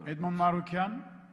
Էդմոն Մարուքյան։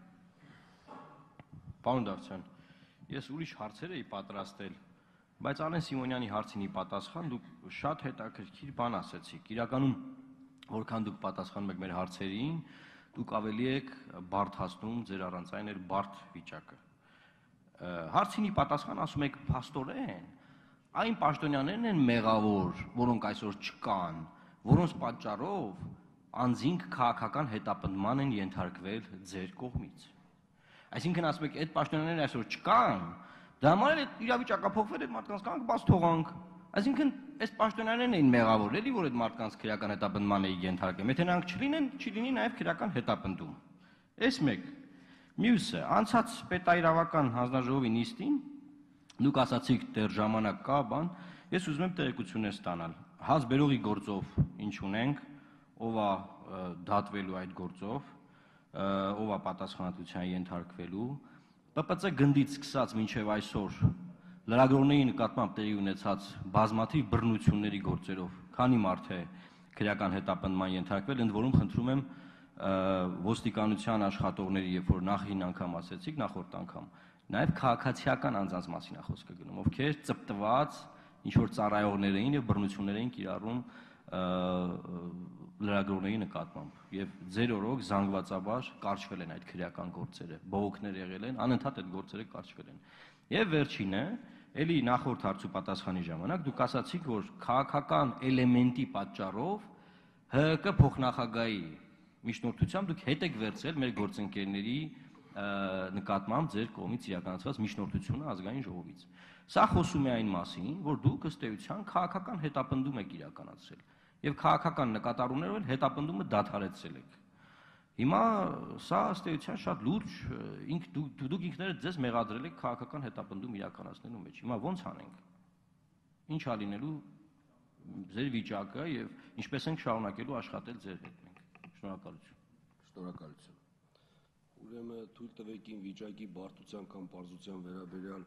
Պարոն Դավթյան, ես ուրիշ հարցեր էի պատրաստել, բայց Արեն Սիմոնյանի հարցին ի պատասխան դուք շատ հետաքրքիր բան ասեցիք։ Իրականում, որքան դուք պատասխանում եք մեր հարցերին, դուք ավելի եք բարդացնում ձեր առանցային բարդ վիճակը։ Հարցին ի պատասխան ասում եք փաստորեն, այն պաշտոնյաներն են մեղավոր, որոնք այսօր չկան, որոնց պատճառով անձինք քաղաքական հետապնդման են ենթարկվել ձեր կողմից։ Այսինքն ասում եք, այդ պաշտոնյաներն այսօր չկան, դա համար էլ իրավիճակափոխվել այդ մարդկանց կանք բաց թողանք։ Այսինքն այս պաշտոնյաներն էին մեղավոր, էլի որ այդ մարդկանց քրեական հետապնդման էին ենթարկել։ Եթե նրանք չլինեն, չի նաև քրեական հետապնդում։ Էս մեկ։ Մյուսը, անցած պետաիրավական հանձնաժողովի նիստին դուք ասացիք դեռ ժամանակ կա, բան, ես ուզում եմ տեղեկություններ ստանալ։ Հազբերողի գործով ինչ ունենք, ով է դատվելու այդ գործով, ով է պատասխանատվության ենթարկվելու, ՊՊՑ գնդից սկսած մինչև այսօր լրագրողների նկատմամբ տեղի ունեցած բազմաթիվ բռնությունների գործերով, քանի մարդ է քրեական հետապնդման ենթարկվել, ընդ որում խնդրում եմ ոստիկանության աշխատողների, երբ որ նախին անգամ ասեցիք, նախորդ անգամ, նաև քաղաքացիական անձանց մասին է խոսքը գնում, ովքեր ծպտված ինչ-որ ծառայողներ էին և բռնություններ էին կիրառում լրագրողների նկատմամբ և ձեր օրոք զանգվածաբար կարճվել են այդ քրեական գործերը, բողոքներ եղել են, անընդհատ այդ գործերը կարճվել են։ Եվ վերջինը, էլի նախորդ հարց ու պատասխանի ժամանակ դուք ասացիք, որ քաղաքական էլեմենտի պատճառով ՀՀԿ փոխնախագահի միջնորդությամբ դուք հետ եք վերցրել մեր գործընկերների նկատմամբ ձեր կողմից իրականացված միջնորդությունը ազգային ժողովից։ Սա խոսում է այն մասին, որ դուք ըստ էության քաղաքական հետապնդում եք իրականացրել եւ քաղաքական նկատառումներով էլ հետապնդումը դադարեցրել եք։ Հիմա սա ըստ էության շատ լուրջ դուք ինքներդ ձեզ մեղադրել եք քաղաքական հետապնդում իրականացնելու մեջ։ Հիմա ո՞նց անենք։ Ինչ է լինելու ձեր վիճակը եւ ինչպես ենք շարունակելու աշխատել ձեր հետ մենք։ Շնորհակալություն։ Շնորհակալություն։ Ուրեմն թույլ տվեք իմ վիճակի բարդության կամ պարզության վերաբերյալ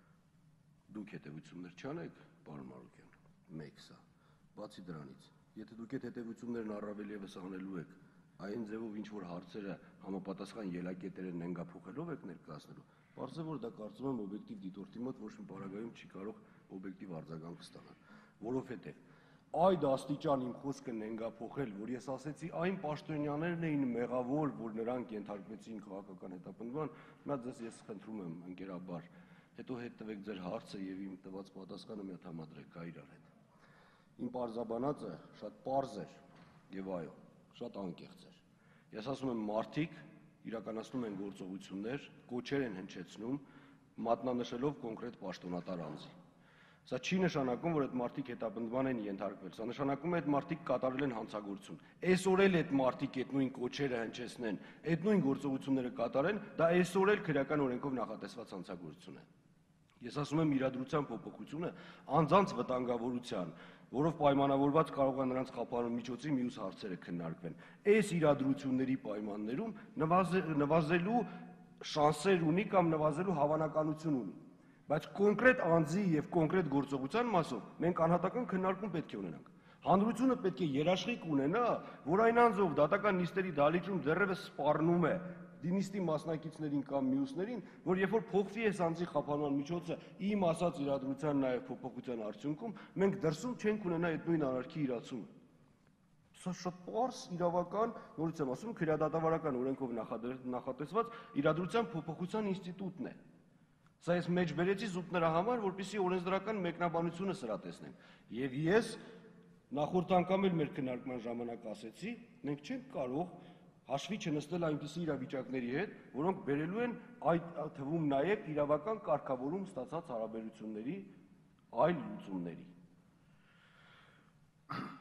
դուք հետևություններ չանեք, պարոն Մարուկյան, մեկ սա։ Բացի դրանից, եթե դուք այդ հետևություններն առավել ևս անելու եք, այն ձևով ինչ-որ հարցերը համապատասխան ելակետերը նենգափոխելով եք ներկայացնելու, պարզ է, որ դա կարծում եմ օբյեկտիվ դիտորդի մոտ ոչ մի պարագայում չի կարող օբյեկտիվ արձագանք ստանալ, որովհետև այդ աստիճան իմ խոսքը նենգափոխել, որ ես ասեցի այն պաշտոնյաներն էին մեղավոր, որ նրանք ենթարկվեցին քաղաքական հետապնդման, հիմա ձեզ ես խնդրում եմ ընկերաբար, հետո հետ տվեք ձեր հարցը եւ իմ տված պատասխանը մի հատ համադրեք կա իրար հետ։ Իմ պարզաբանածը շատ պարզ էր եւ այո, շատ անկեղծ էր։ Ես ասում եմ մարդիկ իրականացնում են գործողություններ, կոչեր են հնչեցնում, մատնանշելով կոնկրետ պաշտոնատար անձի։ Սա չի նշանակում, որ այդ մարդիկ հետապնդման են ենթարկվել, սա նշանակում է այդ մարդիկ կատարել են հանցագործություն։ Այսօր էլ այդ մարդիկ այդ նույն կոչերը հնչեցնեն, այդ նույն գործողությունները կատարեն, դա այսօր էլ քրեական օրենքով նախատեսված հանցագործություն է։ Ես ասում եմ իրադրության փոփոխությունը անձանց վտանգավորության, որով պայմանավորված կարող է նրանց խափանման միջոցի մյուս հարցերը քննարկվեն։ Այս իրադրությունների պայմաններում նվազելու շանսեր ունի կամ նվազելու հավանականություն ունի։ Բայց կոնկրետ անձի եւ կոնկրետ գործողության մասով մենք անհատական քննարկում պետք է ունենանք։ Հանրությունը պետք է երաշխիք ունենա, որ այն անձով դատական նիստերի դահլիճում դեռևս սպառնում է նիստի մասնակիցներին կամ մյուսներին, որ երբ որ փոխվի այս անձի խափանման միջոցը, իմ ասած իրադրության նաեւ փոփոխության արդյունքում մենք դրսում չենք ունենա այդ նույն անարքի իրացումը։ Սա շատ պարզ իրավական, նորից եմ ասում, քրեադատավարական օրենքով նախատեսված իրադրության փոփոխության ինստիտուտն է։ Սա ես մեջ բերեցի զուտ նրա համար, որպեսզի օրենսդրական մեկնաբանությունը սրա տեսնենք։ Եվ ես նախորդ անգամ էլ մեր քննարկման ժամանակ ասեցի, մենք չենք կարող հաշվի չնստել այնպիսի իրավիճակների հետ, որոնք բերելու են այդ թվում նաև իրավական կարգավորում ստացած հարաբերությունների այլ լուծումների։